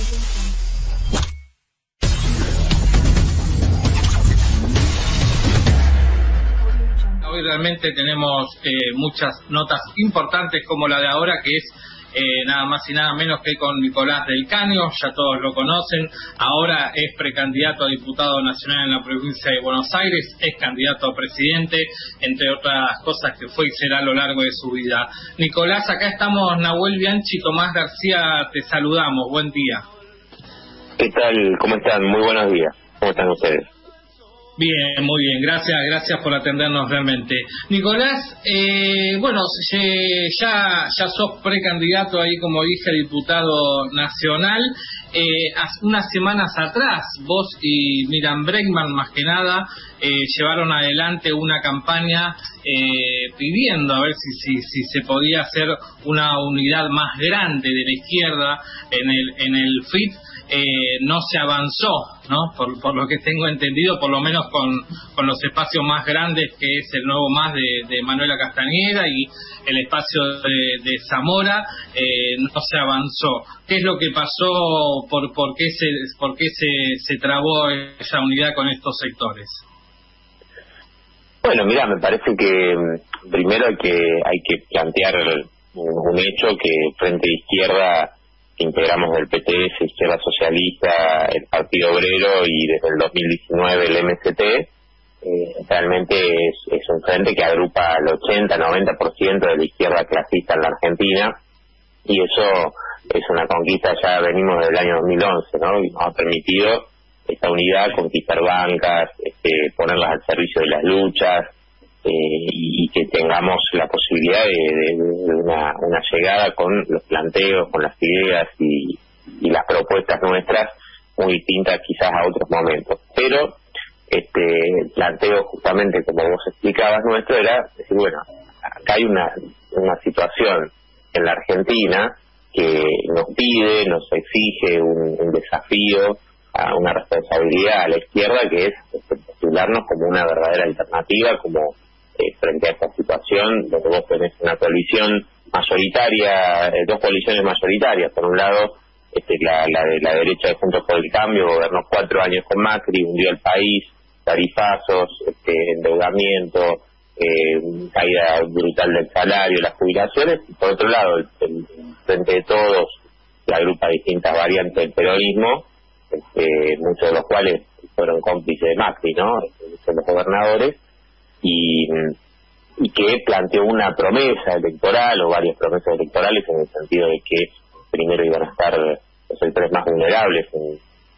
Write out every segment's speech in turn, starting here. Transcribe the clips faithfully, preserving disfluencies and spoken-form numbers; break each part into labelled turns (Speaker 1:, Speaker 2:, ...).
Speaker 1: Hoy realmente tenemos eh, muchas notas importantes como la de ahora, que es eh, nada más y nada menos que con Nicolás del Caño. Ya todos lo conocen. Ahora es precandidato a diputado nacional en la provincia de Buenos Aires, es candidato a presidente, entre otras cosas que fue y será a lo largo de su vida. Nicolás, acá estamos Nahuel Bianchi, Tomás García, te saludamos. Buen día.
Speaker 2: ¿Qué tal? ¿Cómo están? Muy buenos días. ¿Cómo están ustedes?
Speaker 1: Bien, muy bien, gracias, gracias por atendernos realmente. Nicolás, eh, bueno, ya ya sos precandidato ahí, como dije, a diputado nacional. Eh, hace unas semanas atrás, vos y Miriam Bregman, más que nada, eh, llevaron adelante una campaña eh, pidiendo a ver si, si, si se podía hacer una unidad más grande de la izquierda en el, en el F I T. Eh, no se avanzó, ¿no? Por, por lo que tengo entendido, por lo menos con, con los espacios más grandes, que es el Nuevo Más de, de Manuela Castañeda y el espacio de, de Zamora, eh, no se avanzó. ¿Qué es lo que pasó? ¿Por, por qué, se, por qué se, se trabó esa unidad con estos sectores?
Speaker 2: Bueno, mira, me parece que primero hay que, hay que plantear un hecho que Frente Izquierda, integramos del P T S, Izquierda Socialista, el Partido Obrero y desde el dos mil diecinueve el M S T, eh, realmente es, es un frente que agrupa al ochenta noventa por ciento de la izquierda clasista en la Argentina, y eso es una conquista, ya venimos del año dos mil once, ¿no? Y nos ha permitido esta unidad, conquistar bancas, este, ponerlas al servicio de las luchas, eh, y, y que tengamos la posibilidad de, de, de una, una llegada con los planteos, con las ideas y, y las propuestas nuestras muy distintas quizás a otros momentos. Pero este el planteo, justamente como vos explicabas, nuestro era decir, bueno, acá hay una, una situación en la Argentina que nos pide, nos exige un, un desafío, a una responsabilidad a la izquierda, que es este, postularnos como una verdadera alternativa, como eh, frente a esta situación donde vos tenés una coalición mayoritaria, eh, dos coaliciones mayoritarias. Por un lado, este, la, la de la derecha de Juntos por el Cambio gobernó cuatro años con Macri, hundió el país, tarifazos, este, endeudamiento, eh, caída brutal del salario, las jubilaciones. Y por otro lado, el, el Frente de Todos, que agrupa distintas variantes del peronismo, este, muchos de los cuales fueron cómplices de Macri, ¿no? Son los gobernadores, y, y que planteó una promesa electoral o varias promesas electorales en el sentido de que primero iban a estar los sectores más vulnerables en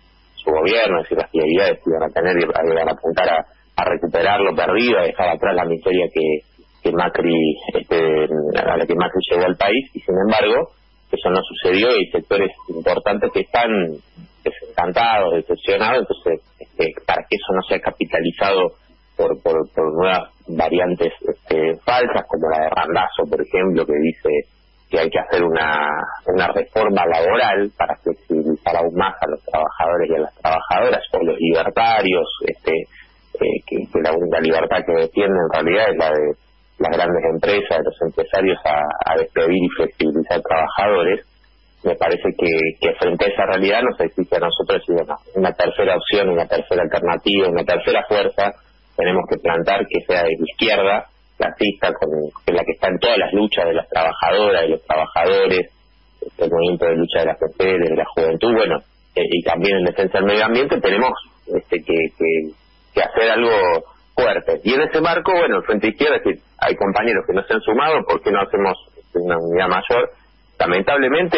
Speaker 2: su gobierno, es decir, las prioridades que iban a tener y iban a apuntar a, a recuperar lo perdido, a dejar atrás la miseria que, que Macri, este, a la que Macri llevó al país, y sin embargo eso no sucedió y hay sectores importantes que están desencantados, decepcionados. Entonces, este, para que eso no sea capitalizado por, por, por nuevas variantes este, falsas, como la de Randazzo, por ejemplo, que dice que hay que hacer una, una reforma laboral para flexibilizar aún más a los trabajadores y a las trabajadoras, o los libertarios, este, eh, que, que la única libertad que defienden en realidad es la de las grandes empresas, de los empresarios a, a despedir y flexibilizar trabajadores. Me parece que, que frente a esa realidad nos exige a nosotros una, una tercera opción, una tercera alternativa, una tercera fuerza. Tenemos que plantar que sea de la izquierda, clasista, con, que la que está en todas las luchas de las trabajadoras, de los trabajadores, el movimiento de lucha de las mujeres, de la juventud, bueno, eh, y también en defensa del medio ambiente. Tenemos este, que, que, que hacer algo fuerte. Y en ese marco, bueno, el Frente Izquierda, es decir, hay compañeros que no se han sumado, ¿por qué no hacemos una unidad mayor? Lamentablemente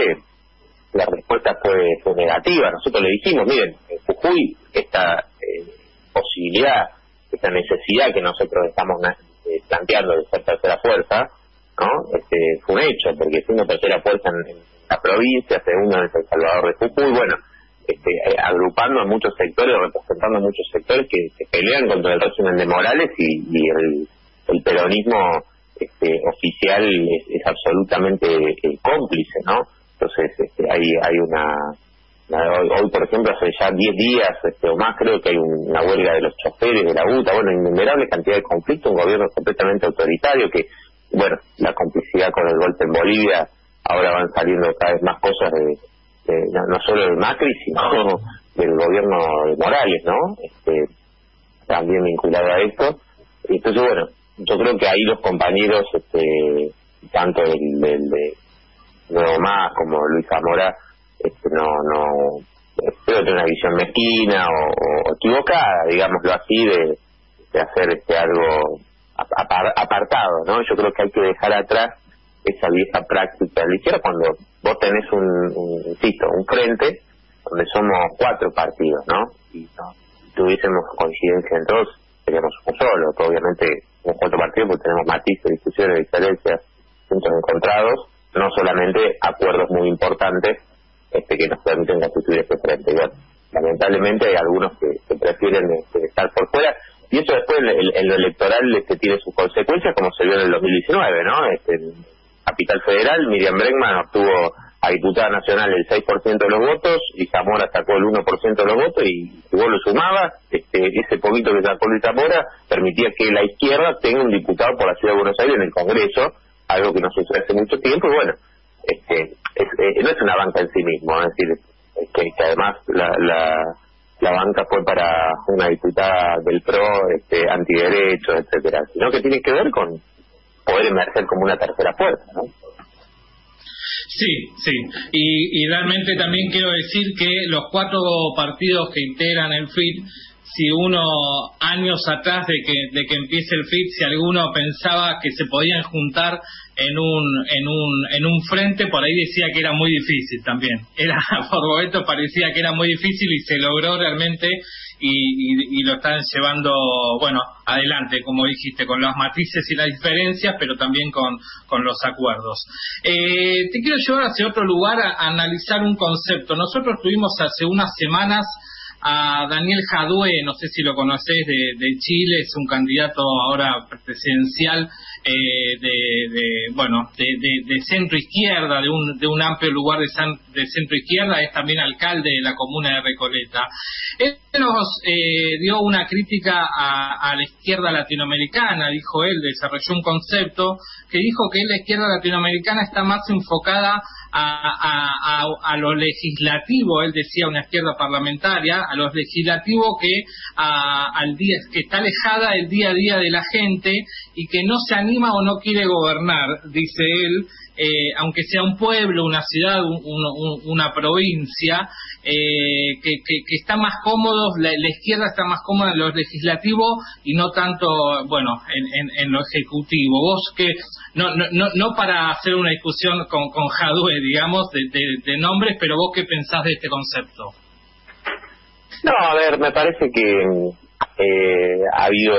Speaker 2: la respuesta fue, fue negativa. Nosotros le dijimos, miren, en Jujuy esta eh, posibilidad, esta necesidad que nosotros estamos eh, planteando de ser tercera fuerza, ¿no? Este, fue un hecho, porque siendo tercera fuerza en, en la provincia, segundo en El Salvador de Jujuy, bueno, este, eh, agrupando a muchos sectores, representando a muchos sectores que, que pelean contra el régimen de Morales, y, y el, el peronismo este, oficial es, es absolutamente eh, cómplice, ¿no? Entonces este, hay hay una, una hoy, hoy por ejemplo hace ya diez días este, o más, creo que hay una huelga de los choferes de la UTA, bueno, innumerable cantidad de conflictos, un gobierno completamente autoritario que, bueno, la complicidad con el golpe en Bolivia, ahora van saliendo cada vez más cosas de, de, no, no solo de Macri, sino del gobierno de Morales, ¿no? Este, también vinculado a esto. Entonces, bueno, yo creo que ahí los compañeros, este, tanto del, del de Nuevo Más como Luis Zamora, este, no, no, creo que tiene una visión mezquina o, o equivocada, digámoslo así, de, de hacer este algo apar, apartado, ¿no? Yo creo que hay que dejar atrás esa vieja práctica de la izquierda cuando vos tenés un, un, insisto, un frente donde somos cuatro partidos, ¿no? Y no, si tuviésemos coincidencia en todos, seríamos un solo, que obviamente somos cuatro partidos porque tenemos matices, discusiones, diferencias, puntos encontrados, no solamente acuerdos muy importantes este que nos permiten constituir este frente. Y bueno, lamentablemente hay algunos que, que prefieren este, estar por fuera, y eso después en, en, en lo electoral este, tiene sus consecuencias, como se vio en el dos mil diecinueve, ¿no? Este, en Capital Federal, Miriam Bregman obtuvo a diputada nacional el seis por ciento de los votos y Zamora sacó el uno por ciento de los votos, y si vos lo sumabas, este, ese poquito que sacó Luis Zamora permitía que la izquierda tenga un diputado por la Ciudad de Buenos Aires en el Congreso, algo que no sucede hace mucho tiempo. Y bueno, este, es, eh, no es una banca en sí mismo, es decir, es que, que además la, la, la banca fue para una diputada del P R O, este, antiderechos, etcétera, sino que tiene que ver con poder emerger como una tercera fuerza, ¿no?
Speaker 1: Sí, sí, y, y realmente también quiero decir que los cuatro partidos que integran el F I T, si uno años atrás de que de que empiece el F I T, si alguno pensaba que se podían juntar en un en un en un frente, por ahí decía que era muy difícil también. Era por momentos parecía que era muy difícil y se logró realmente, y, y, y lo están llevando, bueno, adelante, como dijiste, con los matices y las diferencias, pero también con con los acuerdos. Eh, te quiero llevar hacia otro lugar a, a analizar un concepto. Nosotros tuvimos hace unas semanas a Daniel Jadue, no sé si lo conocés, de, de Chile, es un candidato ahora presidencial eh, de, de, bueno, de, de, de centro izquierda, de un, de un amplio lugar de, san, de centro izquierda, es también alcalde de la comuna de Recoleta. Él nos eh, dio una crítica a, a la izquierda latinoamericana, dijo él, desarrolló un concepto que dijo que la izquierda latinoamericana está más enfocada a, a, a, a lo legislativo, él decía una izquierda parlamentaria, a lo legislativo que a, al día, que está alejada del día a día de la gente y que no se anima o no quiere gobernar, dice él, eh, aunque sea un pueblo, una ciudad, un, un, una provincia, eh, que, que, que está más cómodo, la, la izquierda está más cómoda en lo legislativo y no tanto, bueno, en, en, en lo ejecutivo. Vos que, no, no, no, no para hacer una discusión con, con Jadue, digamos, de, de, de nombres, pero vos qué pensás de este concepto.
Speaker 2: No, a ver, me parece que eh, ha habido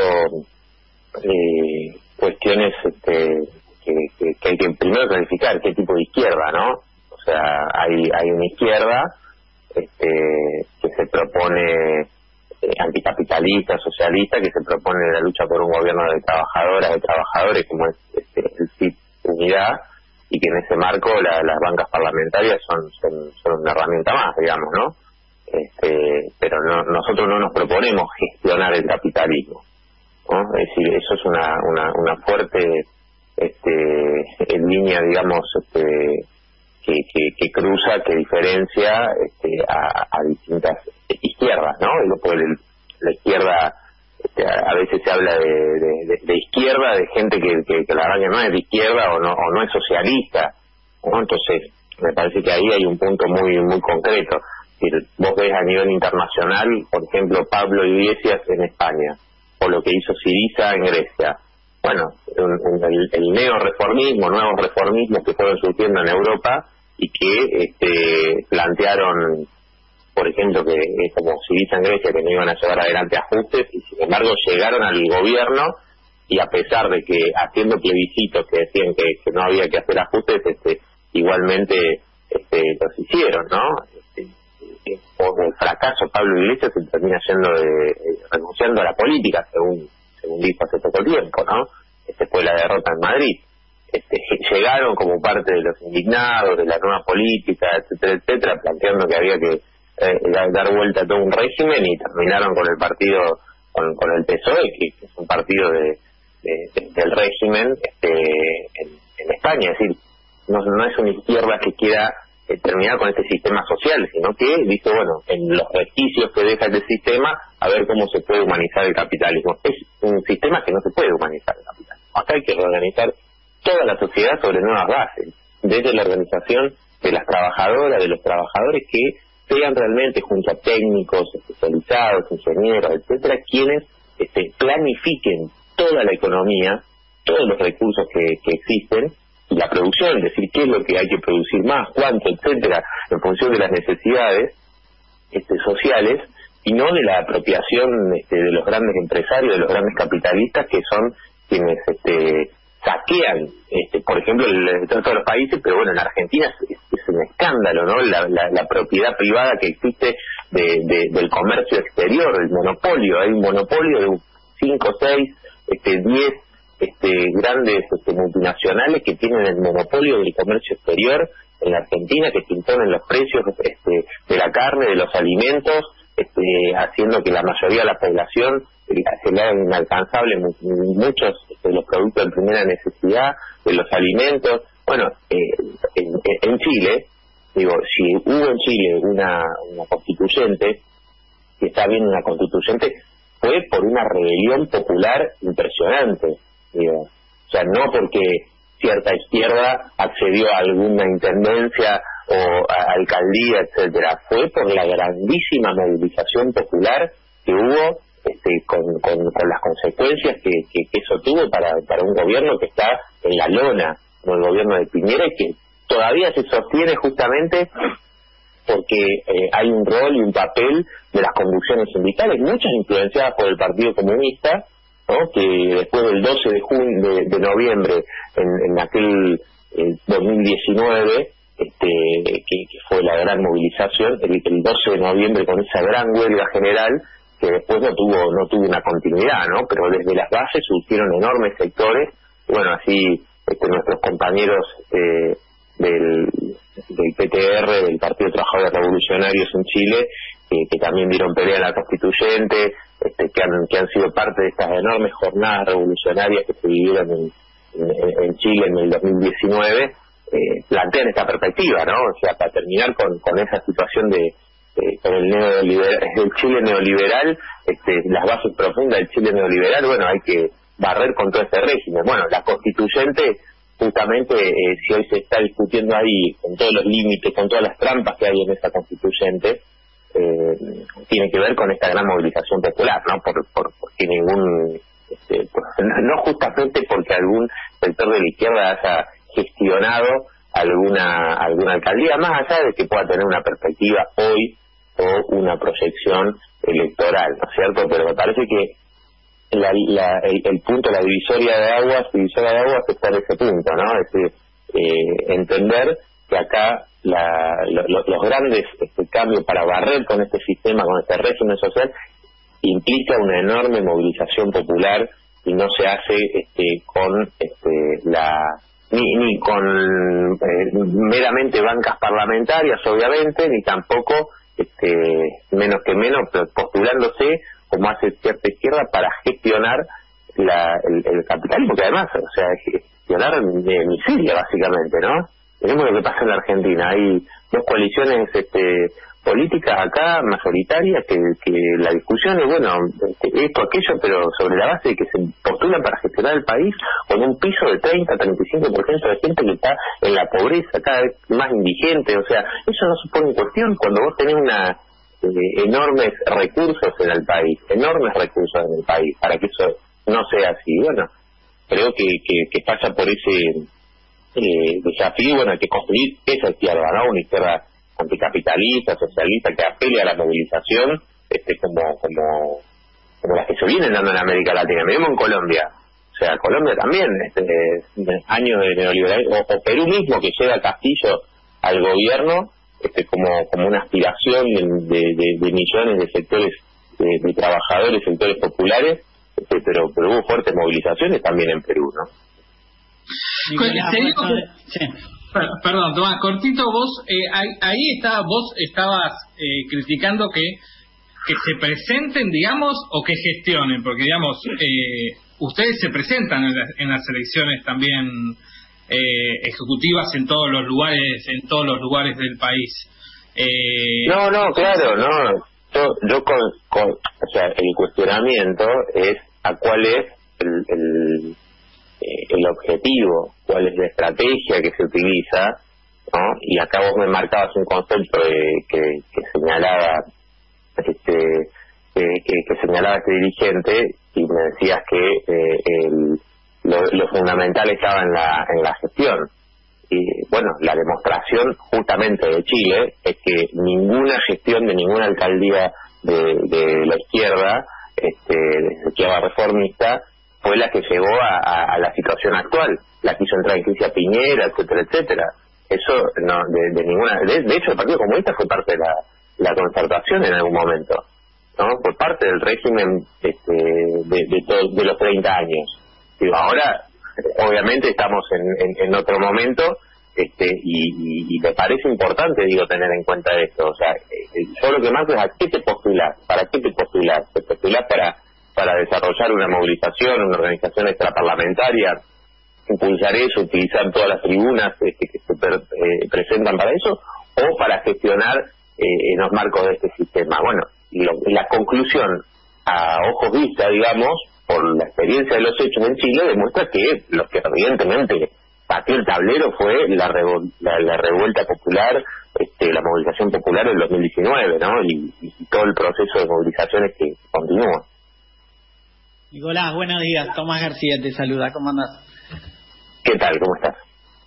Speaker 2: eh, cuestiones este, que, que, que hay que primero clarificar qué tipo de izquierda, ¿no? O sea, hay hay una izquierda este, que se propone eh, anticapitalista, socialista, que se propone la lucha por un gobierno de trabajadoras, de trabajadores, como es este, el C I T Unidad, y que en ese marco la, las bancas parlamentarias son, son, son una herramienta más, digamos, ¿no? Este, pero no, nosotros no nos proponemos gestionar el capitalismo, ¿no? Es decir, eso es una una, una fuerte este, en línea, digamos, este, que, que, que cruza, que diferencia este, a, a distintas izquierdas, ¿no? Y después el, la izquierda, este, a, a veces se habla de, de, de, de izquierda, de gente que, que, que la verdad que no es de izquierda o no, o no es socialista, ¿no? Entonces, me parece que ahí hay un punto muy muy concreto. Vos ves a nivel internacional, por ejemplo, Pablo Iglesias en España, o lo que hizo Syriza en Grecia. Bueno, un, un, el, el neoreformismo, nuevos reformismos que fueron surgiendo en Europa y que este, plantearon, por ejemplo, que es como Syriza en Grecia, que no iban a llevar adelante ajustes, y sin embargo llegaron al gobierno, y a pesar de que haciendo plebiscitos que decían que, que no había que hacer ajustes, este, igualmente este, los hicieron, ¿no? Por el fracaso Pablo Iglesias se termina yendo de, eh, renunciando a la política, según según dijo hace poco tiempo, ¿no? Este fue la derrota en Madrid. Este, llegaron como parte de los indignados, de la nueva política, etcétera, etcétera, planteando que había que eh, dar vuelta a todo un régimen, y terminaron con el partido, con, con el P S O E, que, que es un partido de, de, de, del régimen este, en, en España. Es decir, no, no es una izquierda que quiera eh, terminar con este sistema social, sino que dice, bueno, en los resquicios que deja este sistema, a ver cómo se puede humanizar el capitalismo. Es un sistema que no se puede humanizar el capitalismo. Acá hay que reorganizar toda la sociedad sobre nuevas bases, desde la organización de las trabajadoras, de los trabajadores, que sean realmente, junto a técnicos especializados, ingenieros, etcétera, quienes este, planifiquen toda la economía, todos los recursos que, que existen, y la producción, es decir, qué es lo que hay que producir más, cuánto, etcétera, en función de las necesidades este, sociales, y no de la apropiación este, de los grandes empresarios, de los grandes capitalistas, que son quienes este, saquean, este, por ejemplo, en todos los países, pero bueno, en Argentina es, es un escándalo, ¿no? La, la, la propiedad privada que existe de, de, del comercio exterior, el monopolio, hay un monopolio de cinco, seis, este, diez este, grandes este, multinacionales que tienen el monopolio del comercio exterior en la Argentina, que se imponen los precios este, de la carne, de los alimentos, este, haciendo que la mayoría de la población eh, se le hagan inalcanzables muchos de los productos de primera necesidad, de los alimentos. Bueno, eh, en, en Chile, digo, si hubo en Chile una, una constituyente, que está bien una constituyente, fue por una rebelión popular impresionante, digo. O sea, no porque cierta izquierda accedió a alguna intendencia o a alcaldía, etcétera, fue por la grandísima movilización popular que hubo este, con, con, con las consecuencias que, que, que eso tuvo para, para un gobierno que está en la lona, como el gobierno de Piñera, y que todavía se sostiene justamente porque eh, hay un rol y un papel de las conducciones sindicales, muchas influenciadas por el Partido Comunista, ¿no? Que después del doce de junio, de, de noviembre, en, en aquel eh, dos mil diecinueve, este, que, que fue la gran movilización, el, el doce de noviembre, con esa gran huelga general, que después no tuvo no tuvo una continuidad, ¿no? Pero desde las bases surgieron enormes sectores, bueno, así este, nuestros compañeros eh, del, del P T R, del Partido de Trabajadores Revolucionarios en Chile, que, que también dieron pelea a la constituyente, este, que han que han sido parte de estas enormes jornadas revolucionarias que se vivieron en, en, en Chile en el dos mil diecinueve, eh, plantean esta perspectiva, ¿no? O sea, para terminar con, con esa situación de eh, con el neoliberal, el Chile neoliberal, este, las bases profundas del Chile neoliberal, bueno, hay que barrer con todo este régimen. Bueno, la constituyente, justamente, eh, si hoy se está discutiendo ahí, con todos los límites, con todas las trampas que hay en esa constituyente, eh, tiene que ver con esta gran movilización popular, ¿no? Por, por, porque ningún, este, por, no justamente porque algún sector de la izquierda haya gestionado alguna alguna alcaldía, más allá de que pueda tener una perspectiva hoy o una proyección electoral, ¿no es cierto? Pero me parece que la, la, el, el punto, la divisoria de aguas, divisoria de aguas está en ese punto, ¿no? Es decir, eh, entender que acá la, lo, lo, los grandes este, cambios para barrer con este sistema, con este régimen social, implica una enorme movilización popular y no se hace este, con este, la ni, ni con eh, meramente bancas parlamentarias, obviamente, ni tampoco este, menos que menos postulándose como hace cierta izquierda para gestionar la, el, el capitalismo, que además, o sea, gestionar de miseria básicamente, ¿no? Tenemos lo que pasa en la Argentina, hay dos coaliciones este, políticas acá mayoritarias que, que la discusión es, bueno, esto, aquello, pero sobre la base de que se postulan para gestionar el país con un piso de treinta a treinta y cinco por ciento de gente que está en la pobreza, cada vez más indigente. O sea, eso no se pone en cuestión cuando vos tenés una eh, enormes recursos en el país, enormes recursos en el país, para que eso no sea así. Bueno, creo que, que, que pasa por ese eh, desafío, bueno, hay que construir esa izquierda, ¿no? Una izquierda anticapitalista, socialista, que apele a la movilización, este, como como como las que se vienen dando en América Latina. Mismo en Colombia, o sea, Colombia también, este, años de neoliberalismo, o, o Perú mismo, que llega Castillo al gobierno, este, como como una aspiración de, de, de millones de sectores de, de trabajadores, sectores populares, este, pero pero hubo fuertes movilizaciones también en Perú, ¿no?
Speaker 1: Nicolás, sí. Perdón, Tomás, cortito, vos eh, ahí, ahí está, vos estabas eh, criticando que que se presenten, digamos, o que gestionen, porque, digamos, eh, ustedes se presentan en, la, en las elecciones también eh, ejecutivas en todos los lugares, en todos los lugares del país. Eh,
Speaker 2: no, no, claro, no. Yo, yo con, con, o sea, el cuestionamiento es a cuál es el, el, el objetivo, cuál es la estrategia que se utiliza, ¿no? Y acá vos me marcabas un concepto de, que, que señalaba este que, que, que señalaba este dirigente y me decías que eh, el, lo, lo fundamental estaba en la en la gestión. Y bueno, la demostración justamente de Chile es que ninguna gestión de ninguna alcaldía de, de la izquierda, este, de la izquierda reformista, fue la que llegó a, a, a la situación actual, la que hizo entrar en crisis a Piñera, etcétera, etcétera. Eso no, de, de ninguna, de, de hecho el Partido Comunista fue parte de la, la concertación en algún momento, ¿no? Fue parte del régimen este, de, de, to, de los treinta años. Digo, ahora obviamente estamos en, en, en otro momento, este y, y, y me parece importante, digo, tener en cuenta esto. O sea, eh, yo lo que más es a qué te postulás, para qué te postulás, te postulás para para desarrollar una movilización, una organización extraparlamentaria, impulsar eso, utilizar todas las tribunas este, que se per, eh, presentan para eso, o para gestionar eh, en los marcos de este sistema. Bueno, lo, la conclusión a ojos vista, digamos, por la experiencia de los hechos en Chile, demuestra que lo que evidentemente pateó el tablero fue la, revol, la, la revuelta popular, este, la movilización popular del dos mil diecinueve, ¿no? Y, y todo el proceso de movilizaciones que continúa.
Speaker 3: Nicolás, buenos días. Tomás García te saluda. ¿Cómo andás?
Speaker 2: ¿Qué tal? ¿Cómo estás?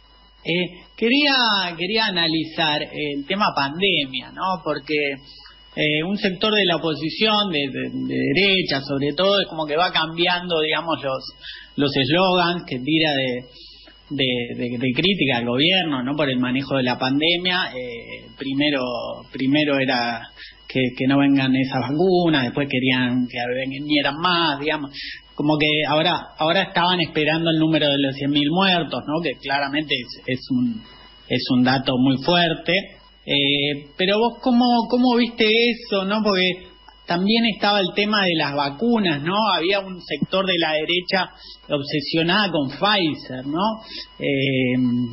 Speaker 3: Eh, quería quería analizar el tema pandemia, ¿no? Porque eh, un sector de la oposición, de, de, de derecha sobre todo, es como que va cambiando, digamos, los los eslogans que tira de, de, de, de crítica al gobierno, ¿no? Por el manejo de la pandemia. Eh, primero primero era que, que no vengan esas vacunas, después querían que vinieran más, digamos. Como que ahora ahora estaban esperando el número de los cien mil muertos, ¿no? Que claramente es, es un es un dato muy fuerte. Eh, pero vos, ¿cómo, ¿cómo viste eso, no? Porque también estaba el tema de las vacunas, ¿no? Había un sector de la derecha obsesionada con Pfizer, ¿no? Eh,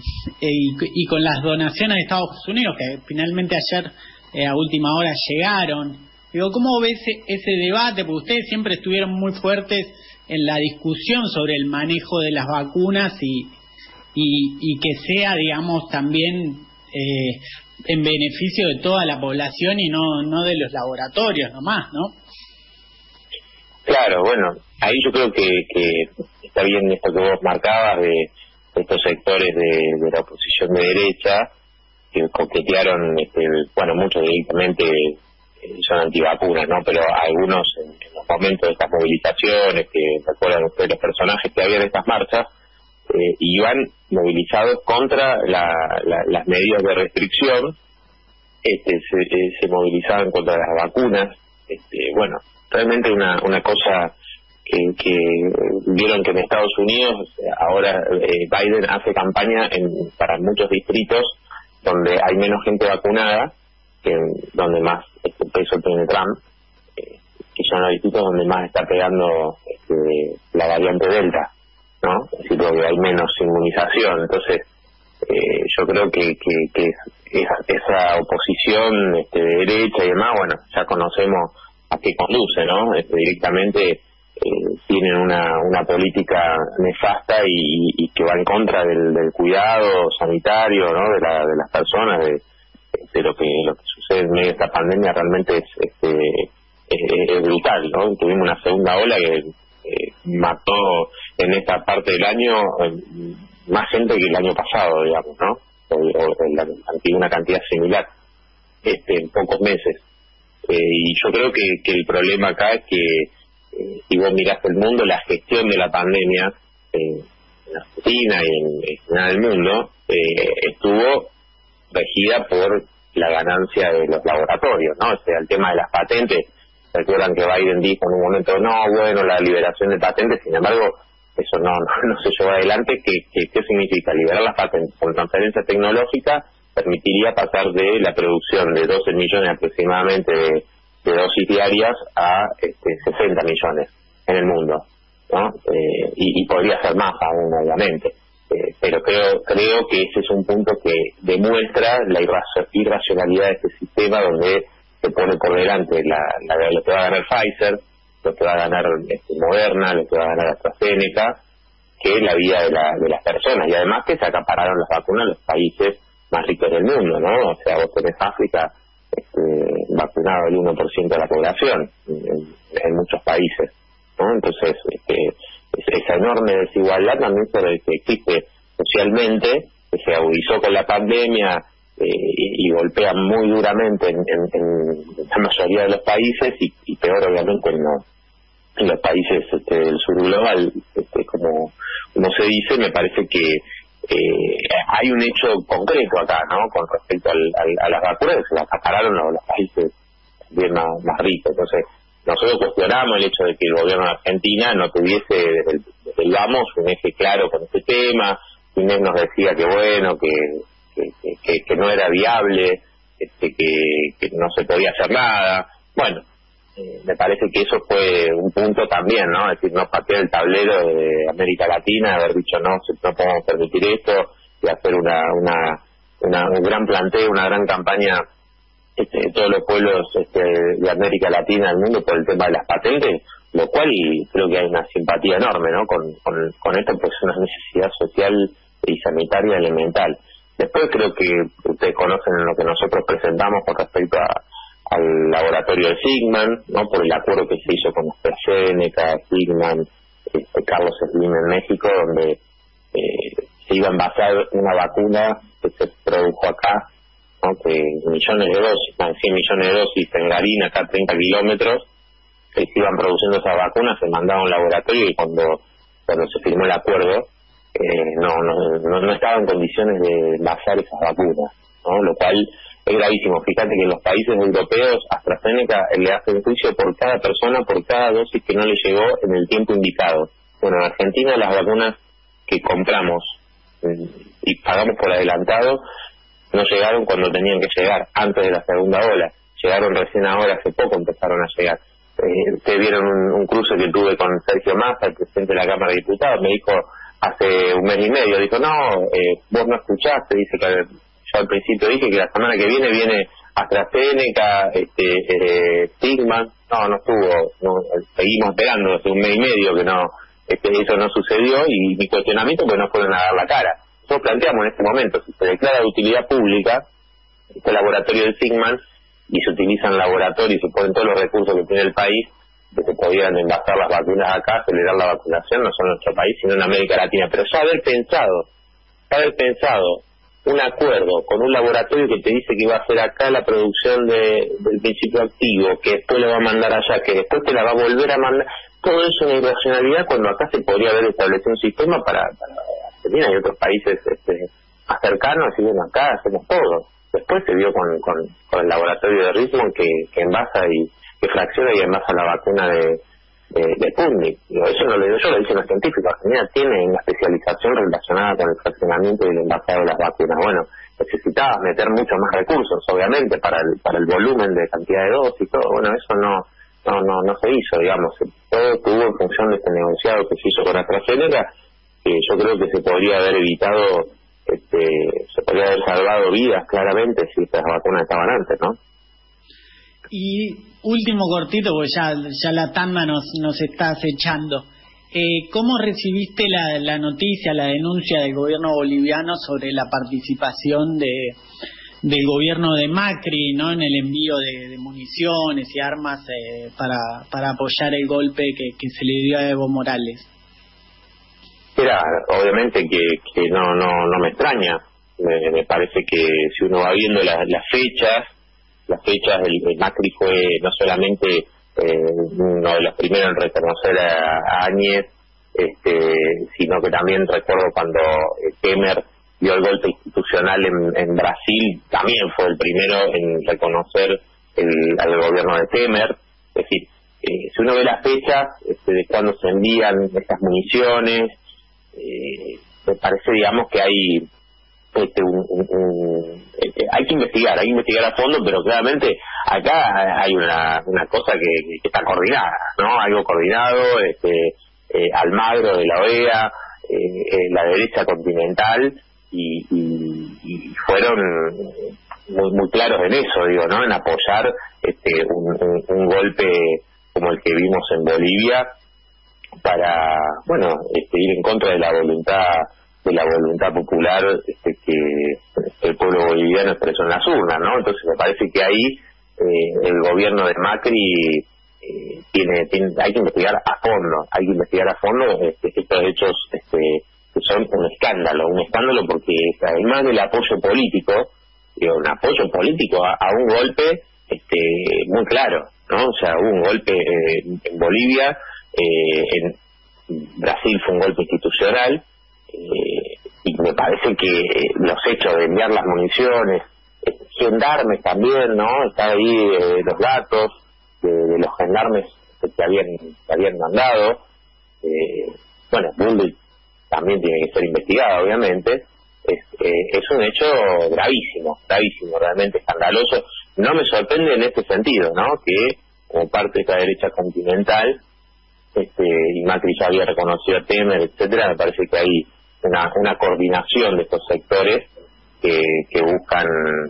Speaker 3: y, y con las donaciones de Estados Unidos, que finalmente ayer eh, a última hora llegaron. Digo, ¿cómo ves ese, ese debate? Porque ustedes siempre estuvieron muy fuertes en la discusión sobre el manejo de las vacunas y, y, y que sea, digamos, también eh, en beneficio de toda la población y no no de los laboratorios nomás, ¿no?
Speaker 2: Claro, bueno, ahí yo creo que, que está bien esto que vos marcabas de, de estos sectores de, de la oposición de derecha que coquetearon, este, bueno, muchos directamente son antivacunas, ¿no? Pero algunos en, en los momentos de estas movilizaciones, que recuerdan ustedes los personajes que había en estas marchas, eh, iban movilizados contra la, la, las medidas de restricción, este, se, eh, se movilizaban contra las vacunas, este, bueno, realmente una, una cosa que, que vieron que en Estados Unidos ahora eh, Biden hace campaña en, para muchos distritos donde hay menos gente vacunada, que donde más este peso tiene Trump, eh, que son los distritos donde más está pegando este, la variante Delta, ¿no? Es decir, porque hay menos inmunización. Entonces, eh, yo creo que, que, que esa, esa oposición este, de derecha y demás, bueno, ya conocemos a qué conduce, ¿no? Este, directamente eh, tienen una, una política nefasta y, y que va en contra del, del cuidado sanitario, ¿no? De, la, de las personas, de de lo que lo que sucede en medio de esta pandemia realmente es este es, es brutal, ¿no? Tuvimos una segunda ola que eh, mató en esta parte del año eh, más gente que el año pasado, digamos, ¿no? O, o la, una cantidad similar este en pocos meses. Eh, y yo creo que, que el problema acá es que eh, si vos mirás el mundo, la gestión de la pandemia eh, en Argentina y en, en el mundo eh, estuvo regida por la ganancia de los laboratorios, ¿no? O sea, el tema de las patentes, recuerdan que Biden dijo en un momento, no, bueno, la liberación de patentes, sin embargo, eso no no, no se llevó adelante. ¿Qué, qué, ¿Qué significa? Liberar las patentes con transferencia tecnológica permitiría pasar de la producción de doce millones aproximadamente de, de dosis diarias a este, sesenta millones en el mundo, ¿no? Eh, y, y podría ser más aún, obviamente. eh, pero creo creo que ese es un punto que demuestra la irra- irracionalidad de este sistema, donde se pone por delante la, la, lo que va a ganar Pfizer, lo que va a ganar este, Moderna, lo que va a ganar AstraZeneca, que es la vida de, la, de las personas, y además que se acapararon las vacunas los países más ricos del mundo, ¿no? O sea, vos tenés África este, vacunado el uno por ciento de la población en, en muchos países, ¿no? Entonces, este, esa enorme desigualdad también sobre que existe socialmente, que se agudizó con la pandemia eh, y, y golpea muy duramente en, en, en la mayoría de los países, y, y peor obviamente en los, en los países este, del sur global, este, como, como se dice. Me parece que eh, hay un hecho concreto acá, ¿no? Con respecto al, al, a las vacunas, que se las acapararon los, los países bien más, más ricos. Entonces, nosotros cuestionamos el hecho de que el gobierno de Argentina no tuviese desde el, desde el vamos un eje claro con este tema. Inés nos decía que bueno, que, que, que, que no era viable, este, que, que no se podía hacer nada. Bueno, eh, me parece que eso fue un punto también, ¿no? Es decir, no patear el tablero de América Latina, haber dicho no, no podemos permitir esto, y hacer una, una, una un gran planteo, una gran campaña este, de todos los pueblos este, de América Latina, del mundo, por el tema de las patentes, lo cual creo que hay una simpatía enorme, ¿no? Con, con, con esto, pues es una necesidad social y sanitaria elemental. Después creo que ustedes conocen lo que nosotros presentamos con respecto a, al laboratorio de Sigman, ¿no? Por el acuerdo que se hizo con AstraZeneca, Sigman, este, Carlos Slim en México, donde eh, se iba a envasar una vacuna que se produjo acá, ¿no? Que millones de dosis, más de cien millones de dosis en Garín, acá a treinta kilómetros, que se iban produciendo esas vacunas, se mandaba a un laboratorio, y cuando cuando se firmó el acuerdo eh, no, no, no, no estaba en condiciones de envasar esas vacunas, ¿no? Lo cual es gravísimo. Fíjate que en los países europeos AstraZeneca le hace un juicio por cada persona, por cada dosis que no le llegó en el tiempo indicado. Bueno, en Argentina las vacunas que compramos eh, y pagamos por adelantado no llegaron cuando tenían que llegar, antes de la segunda ola. Llegaron recién ahora, hace poco empezaron a llegar. Eh, ustedes vieron un, un cruce que tuve con Sergio Massa, el presidente de la Cámara de Diputados. Me dijo hace un mes y medio, dijo, no, eh, vos no escuchaste, dice que yo al principio dije que la semana que viene viene AstraZeneca, este, eh, Sigman. No, no estuvo, no, seguimos esperando hace un mes y medio que no, este, eso no sucedió, y mi cuestionamiento pues no fueron a dar la cara. Nosotros planteamos en este momento, si se declara de utilidad pública este laboratorio de Sigman, y se utilizan laboratorios y se ponen todos los recursos que tiene el país, que se podían envasar las vacunas acá, acelerar la vacunación, no solo en nuestro país, sino en América Latina. Pero ya haber pensado, ya haber pensado un acuerdo con un laboratorio que te dice que va a hacer acá la producción de, del principio activo, que después lo va a mandar allá, que después te la va a volver a mandar, todo eso es una irracionalidad, cuando acá se podría haber establecido un sistema para, para Argentina y otros países este, más cercanos, y bueno, acá hacemos todo. Después se vio con, con, con el laboratorio de Richmond que, que envasa y que fracciona y envasa la vacuna de, de, de Sputnik. Eso no lo digo yo, lo dicen los científicos. Argentina tiene una especialización relacionada con el fraccionamiento y el envasado de las vacunas. Bueno, necesitaba meter muchos más recursos, obviamente, para el, para el volumen de cantidad de dosis y todo. Bueno, eso no, no, no, no se hizo, digamos. Todo estuvo en función de este negociado que se hizo con AstraZeneca, que yo creo que se podría haber evitado. Este, se podría haber salvado vidas claramente si estas vacunas estaban antes, ¿no?
Speaker 3: Y último cortito, porque ya, ya la tanda nos, nos está acechando. Eh, ¿Cómo recibiste la, la noticia, la denuncia del gobierno boliviano sobre la participación de del gobierno de Macri, ¿no?, en el envío de, de municiones y armas eh, para, para apoyar el golpe que, que se le dio a Evo Morales?
Speaker 2: Era, obviamente que, que no, no, no me extraña. Me, me parece que si uno va viendo la, las fechas, las fechas, el, el Macri fue no solamente eh, uno de los primeros en reconocer a, a Áñez, este, sino que también recuerdo cuando Temer dio el golpe institucional en, en Brasil, también fue el primero en reconocer el, al gobierno de Temer. Es decir, eh, si uno ve las fechas este, de cuando se envían estas municiones, Eh, me parece, digamos, que hay este, un, un, un, eh, hay que investigar, hay que investigar a fondo, pero claramente acá hay una, una cosa que, que está coordinada, ¿no? Algo coordinado, este, eh, Almagro de la O E A, eh, eh, la derecha continental y, y, y fueron muy, muy claros en eso, digo, ¿no? En apoyar este un, un, un golpe como el que vimos en Bolivia para, bueno, este, ir en contra de la voluntad de la voluntad popular este, que el pueblo boliviano expresó en las urnas, ¿no? Entonces me parece que ahí eh, el gobierno de Macri eh, tiene, tiene hay que investigar a fondo, hay que investigar a fondo este, estos hechos este, que son un escándalo, un escándalo porque además del apoyo político, digo, un apoyo político a, a un golpe este, muy claro, ¿no? O sea, hubo un golpe eh, en Bolivia, eh, en Brasil fue un golpe institucional, eh, y me parece que los hechos de enviar las municiones, eh, gendarmes también, ¿no? Está ahí eh, los datos de, de los gendarmes que habían, que habían mandado, eh, bueno, Bulli también tiene que ser investigado, obviamente. Es, eh, es un hecho gravísimo, gravísimo, realmente escandaloso. No me sorprende en este sentido, ¿no? Que como parte de esta derecha continental, este, y Macri ya había reconocido a Temer, etcétera, me parece que hay una, una coordinación de estos sectores que, que buscan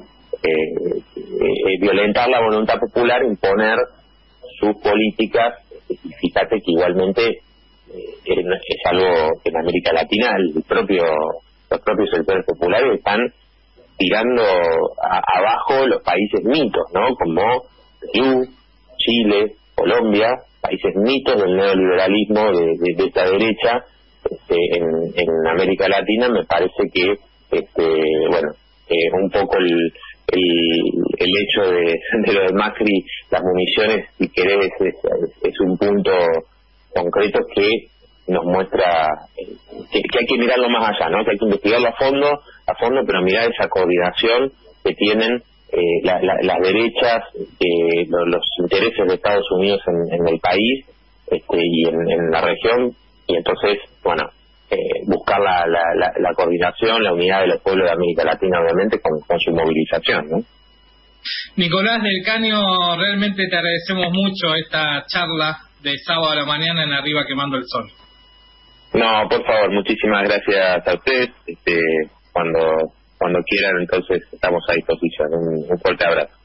Speaker 2: eh, eh, violentar la voluntad popular, imponer sus políticas, y fíjate que igualmente eh, es algo que en América Latina el propio los propios sectores populares están tirando a, abajo los países mitos, ¿no? Como Perú, Chile, Colombia, países mitos del neoliberalismo de, de, de esta derecha este, en, en América Latina. Me parece que, este, bueno, eh, un poco el, el, el hecho de, de lo de Macri, las municiones, si querés, es, es, es un punto concreto que nos muestra que, que hay que mirarlo más allá, ¿no? Que hay que investigarlo a fondo, a fondo, pero mirar esa coordinación que tienen eh, la, la, las derechas, eh, los, los intereses de Estados Unidos en, en el país este, y en, en la región, y entonces, bueno, eh, buscar la, la, la, la coordinación, la unidad de los pueblos de América Latina, obviamente, con, con su movilización, ¿no?
Speaker 1: Nicolás del Caño, realmente te agradecemos mucho esta charla de sábado a la mañana en Arriba Quemando el Sol.
Speaker 2: No, por favor, muchísimas gracias a ustedes. Este, cuando cuando quieran, entonces estamos a disposición. Un, un fuerte abrazo.